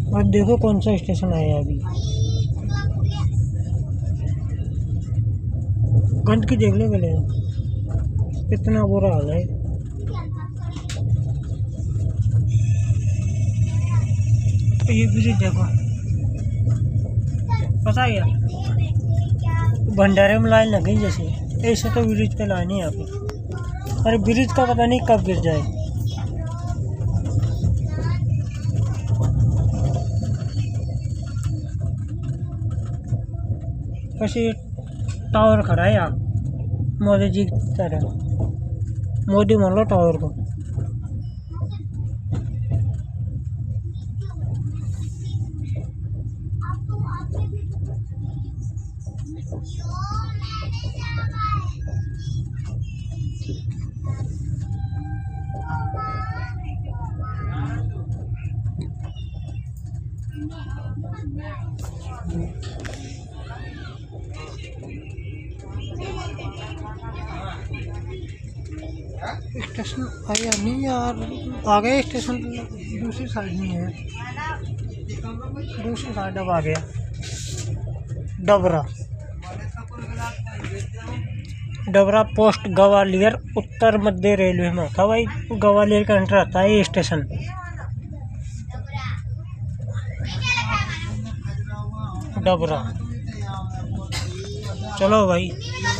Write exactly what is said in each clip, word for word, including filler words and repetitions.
और देखो कौन सा स्टेशन आया अभी। गंदगी देख लो पहले, कितना बुरा हाल है। ये ब्रिज देखो, पता है यार भंडारे में लाइन लग गई जैसे, ऐसे तो ब्रिज पे लाइन है यहाँ पे। अरे ब्रिज का पता नहीं कब गिर जाए। वैसे टावर खड़ा है यहाँ मोदी जी की तरह, मोदी मान लो टावर को। स्टेशन आया नहीं यार, आ गया स्टेशन दूसरी साइड में है, दूसरी साइड अब आ गया। डबरा डबरा पोस्ट ग्वालियर उत्तर मध्य रेलवे में था भाई, ग्वालियर का अंडर आता है ये स्टेशन। डबरा चलो भाई।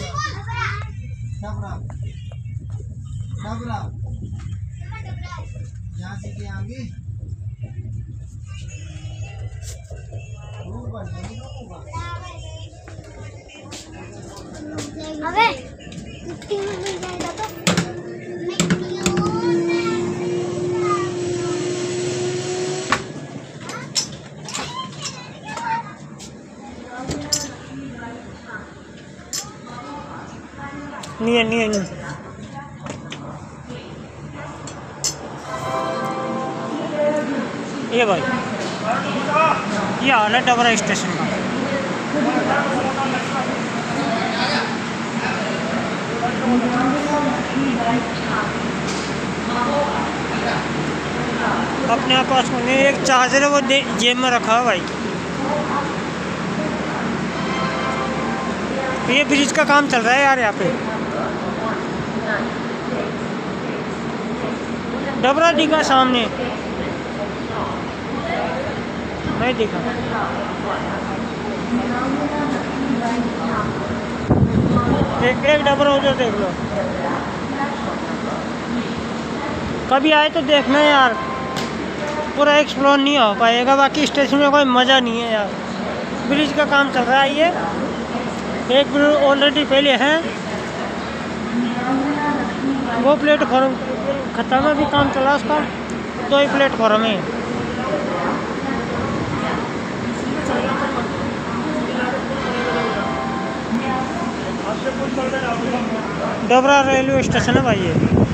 अबे तीन मिल जाएगा तो नहीं है नहीं है नहीं। ये भाई ये हाल है डबरा स्टेशन का। अपने आप पास में एक चार्जर है वो जेब में रखा है भाई। ये ब्रिज का काम चल रहा है यार यहाँ पे। डबरा दिखा सामने, नहीं दिखा। एक एक डबरा उधर देख लो, कभी आए तो देखना यार, पूरा एक्सप्लोर नहीं हो पाएगा। बाकी स्टेशन में कोई मज़ा नहीं है यार, ब्रिज का काम चल रहा है। ये एक ब्रिज ऑलरेडी पहले है, वो प्लेटफॉर्म खत्म है, भी काम चला उसका, दो ही प्लेटफॉर्म है। डबरा रेलवे स्टेशन है भाई ये।